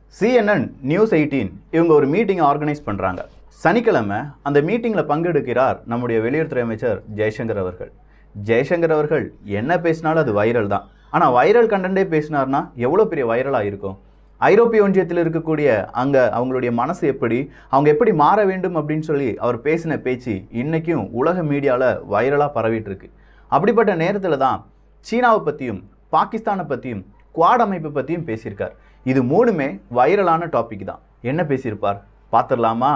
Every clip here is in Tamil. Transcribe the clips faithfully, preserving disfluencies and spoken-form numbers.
C N N news eighteen இவங்க ஒரு மீட்டிங் ஆர்கனைஸ் பண்றாங்க. சனிக்கிழமை அந்த மீட்டிங்ல பங்கெடுக்கிறார் நம்முடைய வெளியுறவுத்துறை அமைச்சர் ஜெய்சங்கர் அவர்கள். ஜெய்சங்கர் அவர்கள் என்ன பேசினாலும் அது வைரல் தான். ஆனா வைரல் கண்டென்ட்டே பேசினார்னா எவ்வளவு பெரிய வைரலா இருக்கும். ஐரோப்பிய ஒன்றியத்தில் இருக்கக்கூடிய அங்க அவங்களுடைய மனசு எப்படி அவங்க எப்படி மாற வேண்டும் அப்படின்னு சொல்லி அவர் பேசின பேச்சு இன்னைக்கும் உலக மீடியால வைரலா பரவிட்டு இருக்கு. அப்படிப்பட்ட நேரத்துல தான் சீனாவை பத்தியும் பாகிஸ்தானை பத்தியும் குவாட் அமைப்பு பத்தியும் பேசியிருக்கார். இது மூணுமே வைரலான டாபிக் தான். என்ன பேசியிருப்பார் பார்த்துடலாமா?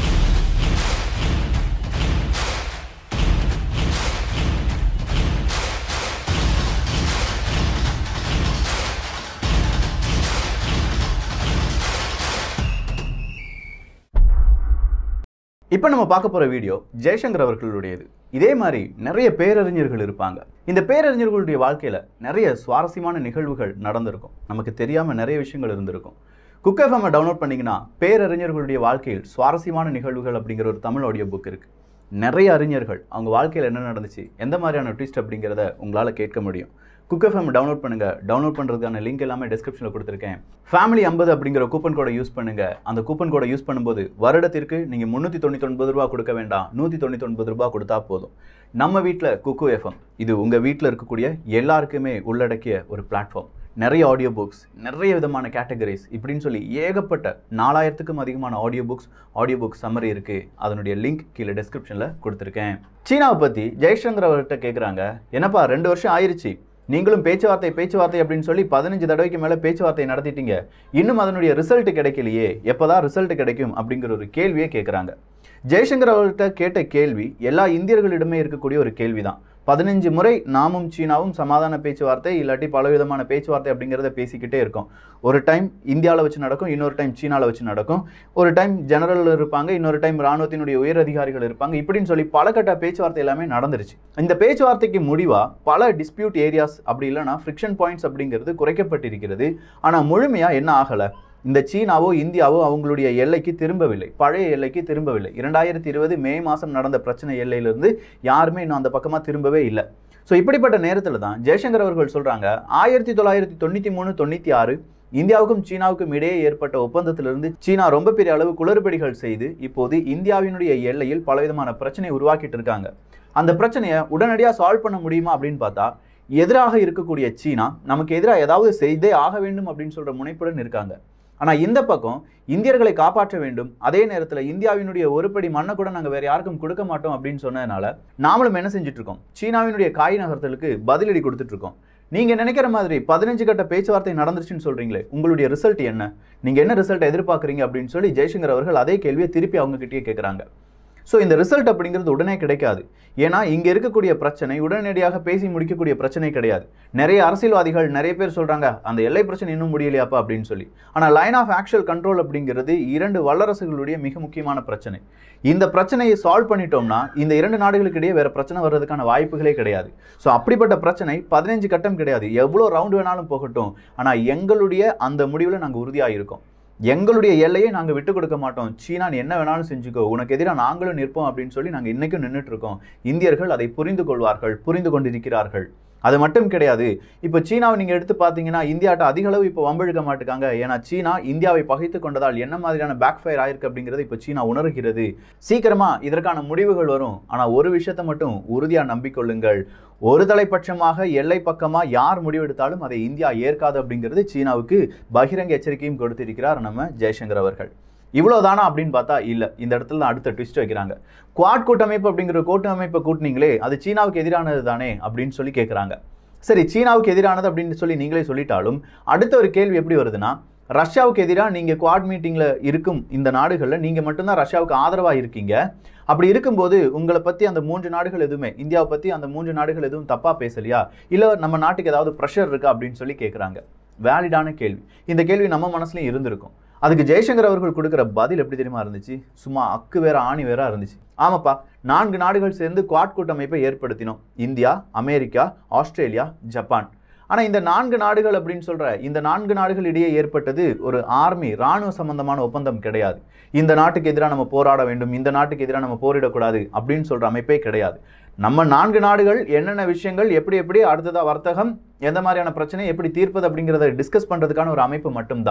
இப்போ நம்ம பார்க்க போற வீடியோ ஜெய்சங்கர் அவர்களுடையது. இதே மாதிரி நிறைய பேரறிஞர்கள் இருப்பாங்க. இந்த பேரறிஞர்களுடைய வாழ்க்கையில நிறைய சுவாரஸ்யமான நிகழ்வுகள் நடந்திருக்கும். நமக்கு தெரியாம நிறைய விஷயங்கள் இருந்திருக்கும். குக்கெஃப்எம் டவுன்லோட் பண்ணீங்கன்னா பேரறிஞர்களுடைய வாழ்க்கையில் சுவாரஸ்யமான நிகழ்வுகள் அப்படிங்கிற ஒரு தமிழ் ஆடியோ புக் இருக்கு. நிறைய அறிஞர்கள் அவங்க வாழ்க்கையில் என்ன நடந்துச்சு, எந்த மாதிரியான ட்விஸ்ட் அப்படிங்கிறத உங்களால கேட்க முடியும். குக்கெஃப்எம் டவுன்லோட் பண்ணுங்க. டவுன்லோட் பண்றதுக்கான லிங்க் எல்லாமே டிஸ்கிரிப்ஷனில் கொடுத்துருக்கேன். ஃபேமிலி ஐம்பது அப்படிங்கிற கூப்பன் கோடை யூஸ் பண்ணுங்க. அந்த கூப்பன் கோடை யூஸ் பண்ணும்போது வருடத்திற்கு நீங்க முன்னூத்தி தொண்ணூத்தி ஒன்பது ரூபா கொடுக்க வேண்டாம், நூத்தி தொண்ணூத்தி ஒன்பது ரூபாய் கொடுத்தா போதும். நம்ம வீட்டில் குக்கு எஃப்எம் இது உங்க வீட்டில் இருக்கக்கூடிய எல்லாருக்குமே உள்ளடக்கிய ஒரு பிளாட்ஃபார்ம். நிறைய ஆடியோ புக்ஸ், நிறைய விதமான கேட்டகரிஸ் இப்படின்னு சொல்லி ஏகப்பட்ட நாலாயிரத்துக்கும் அதிகமான audio books audio book summary இருக்கு. அதனுடைய லிங்க் கீழே டிஸ்கிரிப்ஷனில் கொடுத்துருக்கேன். சீனாவை பத்தி ஜெய்சங்கர் அவர்கிட்ட கேட்குறாங்க, என்னப்பா ரெண்டு வருஷம் ஆயிடுச்சு, நீங்களும் பேச்சுவார்த்தை பேச்சுவார்த்தை அப்படின்னு சொல்லி பதினஞ்சு தடவைக்கு மேலே பேச்சுவார்த்தை நடத்திட்டீங்க, இன்னும் அதனுடைய ரிசல்ட் கிடைக்கலையே, எப்போதான் ரிசல்ட் கிடைக்கும் அப்படிங்கிற ஒரு கேள்வியை கேட்குறாங்க. ஜெய்சங்கர் அவர்கிட்ட கேட்ட கேள்வி எல்லா இந்தியர்களிடமே இருக்கக்கூடிய ஒரு கேள்வி தான். பதினஞ்சு முறை நாமும் சீனாவும் சமாதான பேச்சுவார்த்தை இல்லாட்டி பலவிதமான பேச்சுவார்த்தை அப்படிங்கிறத பேசிக்கிட்டே இருக்கோம். ஒரு டைம் இந்தியாவில் வச்சு நடக்கும், இன்னொரு டைம் சீனாவில் வச்சு நடக்கும். ஒரு டைம் ஜெனரல் இருப்பாங்க, இன்னொரு டைம் ராணுவத்தினுடைய உயர் அதிகாரிகள் இருப்பாங்க. இப்படின்னு சொல்லி பல கட்ட பேச்சுவார்த்தை எல்லாமே நடந்துருச்சு. இந்த பேச்சுவார்த்தைக்கு முடிவா பல டிஸ்பியூட் ஏரியாஸ் அப்படி இல்லைன்னா ஃப்ரிக்ஷன் பாயிண்ட்ஸ் அப்படிங்கிறது குறைக்கப்பட்டிருக்கிறது. ஆனால் முழுமையா என்ன ஆகலை. இந்த சீனாவோ இந்தியாவோ அவங்களுடைய எல்லைக்கு திரும்பவில்லை, பழைய எல்லைக்கு திரும்பவில்லை. இரண்டாயிரத்தி இருபது மே மாதம் நடந்த பிரச்சனை எல்லையிலிருந்து யாருமே இன்னும் அந்த பக்கமாக திரும்பவே இல்லை. ஸோ இப்படிப்பட்ட நேரத்தில் தான் ஜெய்சங்கர் அவர்கள் சொல்கிறாங்க, ஆயிரத்தி தொள்ளாயிரத்தி தொண்ணூற்றி மூணு தொண்ணூற்றி ஆறு இந்தியாவுக்கும் சீனாவுக்கும் இடையே ஏற்பட்ட ஒப்பந்தத்திலிருந்து சீனா ரொம்ப பெரிய அளவு குளறுபடிகள் செய்து இப்போது இந்தியாவினுடைய எல்லையில் பலவிதமான பிரச்சனையை உருவாக்கிட்டு இருக்காங்க. அந்த பிரச்சனையை உடனடியாக சால்வ் பண்ண முடியுமா அப்படின்னு பார்த்தா எதிராக இருக்கக்கூடிய சீனா நமக்கு எதிராக ஏதாவது செய்தே ஆக வேண்டும் அப்படின்னு சொல்கிற முனைப்புடன் இருக்காங்க. ஆனால் இந்த பக்கம் இந்தியர்களை காப்பாற்ற வேண்டும், அதே நேரத்தில் இந்தியாவினுடைய ஒருபடி மண்ணை கூட நாங்கள் வேற யாருக்கும் கொடுக்க மாட்டோம் அப்படின்னு சொன்னதுனால நாமளும் என்ன செஞ்சுட்டு இருக்கோம், சீனாவினுடைய காய் நகர்த்தலுக்கு பதிலடி கொடுத்துட்டு இருக்கோம். நீங்க நினைக்கிற மாதிரி பதினஞ்சு கட்ட பேச்சுவார்த்தை நடந்துருச்சுன்னு சொல்றீங்களே, உங்களுடைய ரிசல்ட் என்ன, நீங்க என்ன ரிசல்ட் எதிர்பார்க்குறீங்க அப்படின்னு சொல்லி ஜெய்சங்கர் அவர்கள் அதே கேள்வியை திருப்பி அவங்க கிட்டே கேட்குறாங்க. ஸோ இந்த ரிசல்ட் அப்படிங்கிறது உடனே கிடைக்காது. ஏன்னா இங்கே இருக்கக்கூடிய பிரச்சனை உடனடியாக பேசி முடிக்கக்கூடிய பிரச்சனை கிடையாது. நிறைய அரசியல்வாதிகள் நிறைய பேர் சொல்கிறாங்க அந்த எல்லை பிரச்சனை இன்னும் முடியலையாப்பா அப்படின்னு சொல்லி. ஆனால் லைன் ஆஃப் ஆக்சுவல் கண்ட்ரோல் அப்படிங்கிறது இரண்டு வல்லரசுகளுடைய மிக முக்கியமான பிரச்சனை. இந்த பிரச்சனையை சால்வ் பண்ணிட்டோம்னா இந்த இரண்டு நாடுகளுக்கு இடையே வேறு பிரச்சனை வர்றதுக்கான வாய்ப்புகளே கிடையாது. ஸோ அப்படிப்பட்ட பிரச்சனை பதினஞ்சு கட்டம் கிடையாது, எவ்வளோ ரவுண்ட் வேணாலும் போகட்டும். ஆனால் எங்களுடைய அந்த முடிவில் நாங்கள் உறுதியாக இருக்கோம். எங்களுடைய எல்லையை நாங்கள் விட்டு கொடுக்க மாட்டோம். சீனா என்ன வேணாலும் செஞ்சுக்கோ, உனக்கு எதிராக நாங்களும் நிற்போம் அப்படின்னு சொல்லி நாங்கள் இன்னைக்கும் நின்றுட்டு இருக்கோம். இந்தியர்கள் அதை புரிந்து கொள்வார்கள், புரிந்து கொண்டிருக்கிறார்கள். அது மட்டும் கிடையாது, இப்போ சீனாவை நீங்கள் எடுத்து பார்த்தீங்கன்னா இந்தியாட்ட அதிக அளவு இப்போ வம்பிழுக்க மாட்டுக்காங்க. ஏன்னா சீனா இந்தியாவை பகைத்து கொண்டதால் என்ன மாதிரியான பேக் ஃபயர் ஆயிருக்கு அப்படிங்கிறது இப்போ சீனா உணர்கிறது. சீக்கிரமா இதற்கான முடிவுகள் வரும். ஆனால் ஒரு விஷயத்தை மட்டும் உறுதியாக நம்பிக்கொள்ளுங்கள், ஒரு தலைப்பட்சமாக எல்லை பக்கமாக யார் முடிவெடுத்தாலும் அதை இந்தியா ஏற்காது அப்படிங்கிறது சீனாவுக்கு பகிரங்க எச்சரிக்கையும் கொடுத்திருக்கிறார் நம்ம ஜெய்சங்கர் அவர்கள். இவ்வளோதானா அப்படின்னு பார்த்தா இல்லை. இந்த இடத்துல தான் அடுத்த ட்விஸ்ட் வைக்கிறாங்க. குவாட் கூட்டமைப்பு அப்படிங்கிற கூட்டமைப்பை கூட்டினீங்களே அது சீனாவுக்கு எதிரானது தானே அப்படின்னு சொல்லி கேட்குறாங்க. சரி, சீனாவுக்கு எதிரானது அப்படின்னு சொல்லி நீங்களே சொல்லிட்டாலும் அடுத்த ஒரு கேள்வி எப்படி வருதுன்னா, ரஷ்யாவுக்கு எதிராக நீங்கள் குவாட் மீட்டிங்கில் இருக்கும் இந்த நாடுகளில் நீங்கள் மட்டும்தான் ரஷ்யாவுக்கு ஆதரவாக இருக்கீங்க. அப்படி இருக்கும்போது உங்களை பற்றி அந்த மூன்று நாடுகள் எதுவுமே, இந்தியாவை பற்றி அந்த மூன்று நாடுகள் எதுவும் தப்பாக பேசலையா, இல்லை நம்ம நாட்டுக்கு ஏதாவது ப்ரெஷர் இருக்கா அப்படின்னு சொல்லி கேட்குறாங்க. வேலிடான கேள்வி. இந்த கேள்வி நம்ம மனசுலையும் இருந்திருக்கும். அதுக்கு ஜெய்சங்கர் அவர்கள் கொடுக்குற பதில் எப்படி தெரியுமா இருந்துச்சு, சும்மா அக்கு வேற ஆணி வேற இருந்துச்சு. ஆமாப்பா, நான்கு நாடுகள் சேர்ந்து குவாட் கூட்டமைப்பை ஏற்படுத்தினோம். India, America, Australia, Japan. ஆனால் இந்த நான்கு நாடுகள் அப்படின்னு சொல்கிற இந்த நான்கு நாடுகள் இடையே ஏற்பட்டது ஒரு ஆர்மி இராணுவ சம்பந்தமான ஒப்பந்தம் கிடையாது. இந்த நாட்டுக்கு எதிராக நம்ம போராட வேண்டும், இந்த நாட்டுக்கு எதிராக நம்ம போரிடக்கூடாது அப்படின்னு சொல்கிற அமைப்பே கிடையாது. நம்ம நான்கு நாடுகள் என்னென்ன விஷயங்கள் எப்படி எப்படி அடுத்ததாக வர்த்தகம் எந்த மாதிரியான பிரச்சனை எப்படி தீர்ப்பது அப்படிங்கிறத டிஸ்கஸ் பண்ணுறதுக்கான ஒரு அமைப்பு மட்டும்தான்.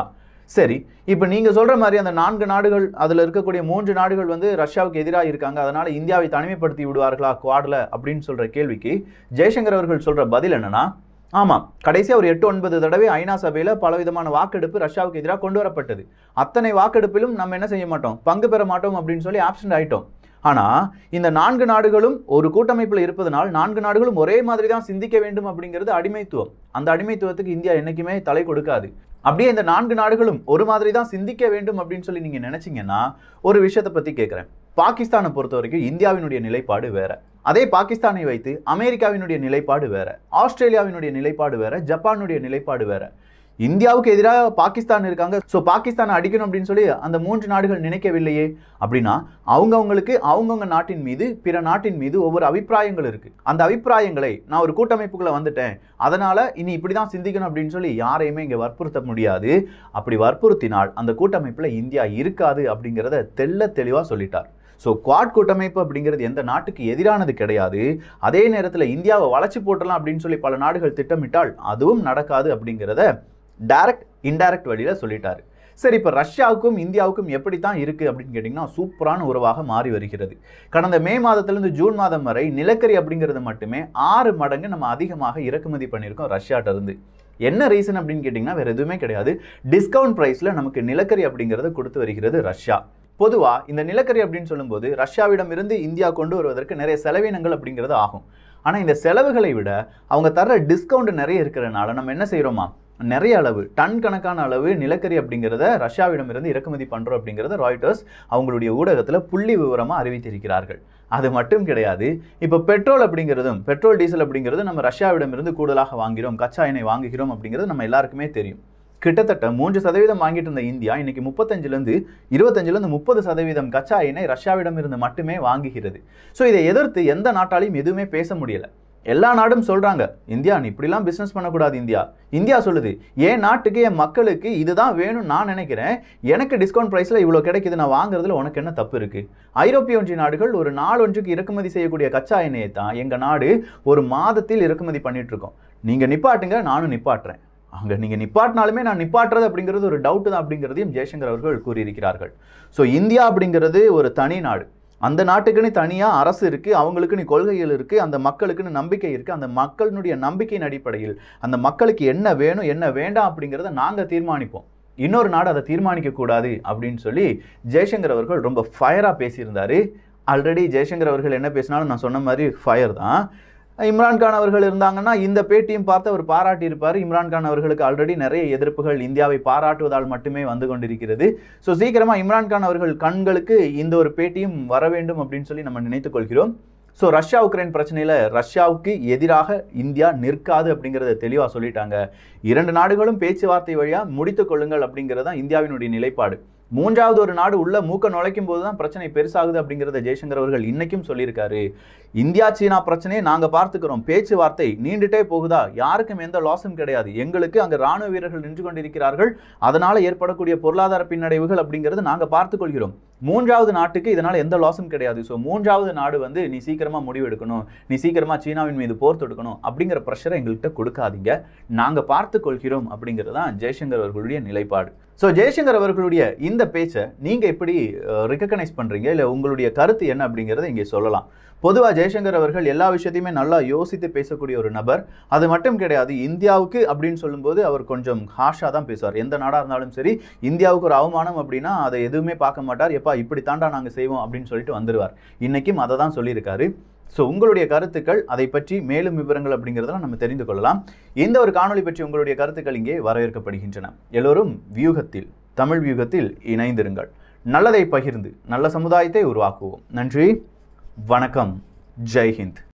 சரி, இப்போ நீங்க சொல்ற மாதிரி அந்த நான்கு நாடுகள் அதுல இருக்கக்கூடிய மூன்று நாடுகள் வந்து ரஷ்யாவுக்கு எதிராக இருக்காங்க, அதனால இந்தியாவை தனிமைப்படுத்தி விடுவார்களா குவாட்ல அப்படின்னு சொல்ற கேள்விக்கு ஜெய்சங்கர் அவர்கள் சொல்ற பதில் என்னன்னா, ஆமா, கடைசியா ஒரு எட்டு ஒன்பது தடவை ஐநா சபையில பலவிதமான வாக்கெடுப்பு ரஷ்யாவுக்கு எதிராக கொண்டு வரப்பட்டது. அத்தனை வாக்கெடுப்பிலும் நம்ம என்ன செய்ய மாட்டோம், பங்கு பெற மாட்டோம் அப்படின்னு சொல்லி ஆப்சென்ட் ஆயிட்டோம். ஆனா இந்த நான்கு நாடுகளும் ஒரு கூட்டமைப்புல இருப்பதனால் நான்கு நாடுகளும் ஒரே மாதிரி தான் சிந்திக்க வேண்டும் அப்படிங்கிறது அடிமைத்துவம். அந்த அடிமைத்துவத்துக்கு இந்தியா என்னைக்குமே தலை கொடுக்காது. அப்படியே இந்த நான்கு நாடுகளும் ஒரு மாதிரி தான் சிந்திக்க வேண்டும் அப்படின்னு சொல்லி நீங்க நினைச்சீங்கன்னா ஒரு விஷயத்தை பத்தி கேட்கிறேன். பாகிஸ்தானை பொறுத்த வரைக்கும் இந்தியாவினுடைய நிலைப்பாடு வேற. அதே பாகிஸ்தானை வைத்து அமெரிக்காவினுடைய நிலைப்பாடு வேற, ஆஸ்திரேலியாவினுடைய நிலைப்பாடு வேற, ஜப்பானுடைய நிலைப்பாடு வேற. இந்தியாவுக்கு எதிராக பாகிஸ்தான் இருக்காங்க, ஸோ பாகிஸ்தானை அடிக்கணும் அப்படின்னு சொல்லி அந்த மூன்று நாடுகள் நினைக்கவில்லையே. அப்படின்னா அவங்கவுங்களுக்கு அவங்கவுங்க நாட்டின் மீது பிற நாட்டின் மீது ஒவ்வொரு அபிப்பிராயங்கள் இருக்கு. அந்த அபிப்பிராயங்களை நான் ஒரு கூட்டமைப்புக்குள்ள வந்துட்டேன், அதனால இனி இப்படிதான் சிந்திக்கணும் அப்படின்னு சொல்லி யாரையுமே இங்க வற்புறுத்த முடியாது. அப்படி வற்புறுத்தினால் அந்த கூட்டமைப்புல இந்தியா இருக்காது அப்படிங்கிறத தெள்ள தெளிவா சொல்லிட்டார். ஸோ குவாட் கூட்டமைப்பு அப்படிங்கிறது எந்த நாட்டுக்கு எதிரானது கிடையாது. அதே நேரத்தில் இந்தியாவை வளைச்சி போட்டலாம் அப்படின்னு சொல்லி பல நாடுகள் திட்டமிட்டால் அதுவும் நடக்காது அப்படிங்கிறத டைரக்ட் இன்டைரக்ட் வழியில சொல்லிட்டாரு. சரி, இப்போ ரஷ்யாவுக்கும் இந்தியாவுக்கும் எப்படித்தான் இருக்கு அப்படின்னு கேட்டிங்கன்னா சூப்பரான உறவாக மாறி வருகிறது. கடந்த மே மாதத்திலிருந்து ஜூன் மாதம் வரை நிலக்கரி அப்படிங்கிறது மட்டுமே ஆறு மடங்கு நம்ம அதிகமாக இறக்குமதி பண்ணியிருக்கோம் ரஷ்யாட்ட இருந்து. என்ன ரீசன் அப்படின்னு கேட்டிங்கன்னா வேற எதுவுமே கிடையாது, டிஸ்கவுண்ட் ப்ரைஸ்ல நமக்கு நிலக்கரி அப்படிங்கிறத கொடுத்து வருகிறது ரஷ்யா. பொதுவாக இந்த நிலக்கரி அப்படின்னு சொல்லும்போது ரஷ்யாவிடம் இருந்து இந்தியா கொண்டு வருவதற்கு நிறைய செலவினங்கள் அப்படிங்கிறது ஆகும். ஆனால் இந்த செலவுகளை விட அவங்க தர டிஸ்கவுண்ட் நிறைய இருக்கிறனால நம்ம என்ன செய்கிறோமா, நிறைய அளவு டன் கணக்கான அளவு நிலக்கரி அப்படிங்கிறத ரஷ்யாவிடம் இருந்து இறக்குமதி பண்ணுறோம் அப்படிங்கிறத ராய்டர்ஸ் அவங்களுடைய ஊடகத்தில் புள்ளி விவரமாக அறிவித்திருக்கிறார்கள். அது மட்டும் கிடையாது, இப்போ பெட்ரோல் அப்படிங்கிறதும் பெட்ரோல் டீசல் அப்படிங்கிறது நம்ம ரஷ்யாவிடம் இருந்து கூடுதலாக வாங்கிறோம், கச்சா எண்ணெய் வாங்குகிறோம் அப்படிங்கிறது நம்ம எல்லாருக்குமே தெரியும். கிட்டத்தட்ட மூன்று சதவீதம் வாங்கிட்டு இருந்த இந்தியா இன்னைக்கு முப்பத்தஞ்சுலேருந்து இருபத்தஞ்சுலேருந்து முப்பது சதவீதம் கச்சா எண்ணெய் ரஷ்யாவிடம் இருந்து மட்டுமே வாங்குகிறது. ஸோ இதை எதிர்த்து எந்த நாட்டாலையும் எதுவுமே பேச முடியல. எல்லா நாடும் சொல்றாங்க, இந்தியா நீ இப்படிலாம் பிஸ்னஸ் பண்ணக்கூடாது. இந்தியா இந்தியா சொல்லுது, என் நாட்டுக்கு என் மக்களுக்கு இதுதான் வேணும்னு நான் நினைக்கிறேன், எனக்கு டிஸ்கவுண்ட் ப்ரைஸில் இவ்வளோ கிடைக்குது, நான் வாங்குறதுல உனக்கு என்ன தப்பு இருக்கு? ஐரோப்பிய ஒன்றிய நாடுகள் ஒரு நாள் ஒன்றுக்கு இறக்குமதி செய்யக்கூடிய கச்சா எண்ணெயை தான் எங்கள் நாடு ஒரு மாதத்தில் இறக்குமதி பண்ணிட்டு இருக்கோம். நீங்கள் நிப்பாட்டுங்க, நானும் நிப்பாட்டுறேன். அங்கே நீங்கள் நிப்பாட்டினாலுமே நான் நிப்பாட்டுறது அப்படிங்கிறது ஒரு டவுட்டு தான் அப்படிங்கிறதையும் ஜெய்சங்கர் அவர்கள் கூறியிருக்கிறார்கள். ஸோ இந்தியா அப்படிங்கிறது ஒரு தனி நாடு. அந்த நாட்டுக்குன்னு தனியாக அரசு இருக்குது, அவங்களுக்குன்னு கொள்கைகள் இருக்குது, அந்த மக்களுக்குன்னு நம்பிக்கை இருக்குது. அந்த மக்களுடைய நம்பிக்கையின் அடிப்படையில் அந்த மக்களுக்கு என்ன வேணும் என்ன வேண்டாம் அப்படிங்கிறத நாங்கள் தீர்மானிப்போம், இன்னொரு நாடு அதை தீர்மானிக்கக்கூடாது அப்படின்னு சொல்லி ஜெய்சங்கர் அவர்கள் ரொம்ப ஃபயராக பேசியிருந்தார். ஆல்ரெடி ஜெய்சங்கர் அவர்கள் என்ன பேசினாலும் நான் சொன்ன மாதிரி ஃபயர் தான். இம்ரான்கான் அவர்கள் இருந்தாங்கன்னா இந்த பேட்டியும் பார்த்து அவர் பாராட்டி இருப்பார். இம்ரான்கான் அவர்களுக்கு ஆல்ரெடி நிறைய எதிர்ப்புகள் இந்தியாவை பாராட்டுவதால் மட்டுமே வந்து கொண்டிருக்கிறது. ஸோ சீக்கிரமாக இம்ரான்கான் அவர்கள் கண்களுக்கு இந்த ஒரு பேட்டியும் வர வேண்டும் அப்படின்னு சொல்லி நம்ம நினைத்துக் கொள்கிறோம். ஸோ ரஷ்யா உக்ரைன் பிரச்சனையில் ரஷ்யாவுக்கு எதிராக இந்தியா நிற்காது அப்படிங்கிறத தெளிவாக சொல்லிட்டாங்க. இரண்டு நாடுகளும் பேச்சுவார்த்தை வழியாக முடித்துக் கொள்ளுங்கள் அப்படிங்கிறது தான் இந்தியாவினுடைய நிலைப்பாடு. மூன்றாவது ஒரு நாடு உள்ள மூக்க நுழைக்கும் போது தான் பிரச்சனை பெருசாகுது அப்படிங்கிறத ஜெய்சங்கர் அவர்கள் இன்னைக்கும் சொல்லியிருக்காரு. இந்தியா சீனா பிரச்சனையை நாங்கள் பார்த்துக்கிறோம், பேச்சுவார்த்தை நீண்டுட்டே போகுதா, யாருக்கும் எந்த லாஸும் கிடையாது, எங்களுக்கு அங்கே ராணுவ வீரர்கள் நின்று கொண்டிருக்கிறார்கள், அதனால் ஏற்படக்கூடிய பொருளாதார பின்னடைவுகள் அப்படிங்கிறது நாங்கள் பார்த்துக்கொள்கிறோம். மூன்றாவது நாட்டுக்கு இதனால் எந்த லாஸும் கிடையாது. ஸோ மூன்றாவது நாடு வந்து நீ சீக்கிரமாக முடிவு எடுக்கணும், நீ சீக்கிரமாக சீனாவின் மீது போர் தொடுக்கணும் அப்படிங்கிற ப்ரெஷரை எங்கள்கிட்ட கொடுக்காதீங்க, நாங்கள் பார்த்து கொள்கிறோம் அப்படிங்கிறது தான் ஜெய்சங்கர் அவர்களுடைய நிலைப்பாடு. ஸோ ஜெய்சங்கர் அவர்களுடைய இந்த பேச்சை நீங்கள் எப்படி ரெக்கக்னைஸ் பண்ணுறீங்க, இல்லை உங்களுடைய கருத்து என்ன அப்படிங்கிறத இங்கே சொல்லலாம். பொதுவாக ஜெய்சங்கர் அவர்கள் எல்லா விஷயத்தையுமே நல்லா யோசித்து பேசக்கூடிய ஒரு நபர். அது மட்டும் கிடையாது, இந்தியாவுக்கு அப்படின்னு சொல்லும்போது அவர் கொஞ்சம் ஹாஷாக தான் பேசுவார். எந்த நாடாக இருந்தாலும் சரி, இந்தியாவுக்கு ஒரு அவமானம் அப்படின்னா அதை எதுவுமே பார்க்க மாட்டார். எப்பா இப்படி தாண்டா நாங்கள் செய்வோம் அப்படின்னு சொல்லிட்டு வந்துடுவார். இன்றைக்கும் அதை தான் சொல்லியிருக்காரு. ஸோ உங்களுடைய கருத்துக்கள், அதை பற்றி மேலும் விவரங்கள் அப்படிங்கிறதெல்லாம் நம்ம தெரிந்து கொள்ளலாம். இந்த ஒரு காணொலி பற்றி உங்களுடைய கருத்துக்கள் இங்கே வரவேற்கப்படுகின்றன. எல்லோரும் வியூகத்தில், தமிழ் வியூகத்தில் இணைந்திருங்கள். நல்லதை பகிர்ந்து நல்ல சமுதாயத்தை உருவாக்குவோம். நன்றி, வணக்கம், ஜெய் ஹிந்த்.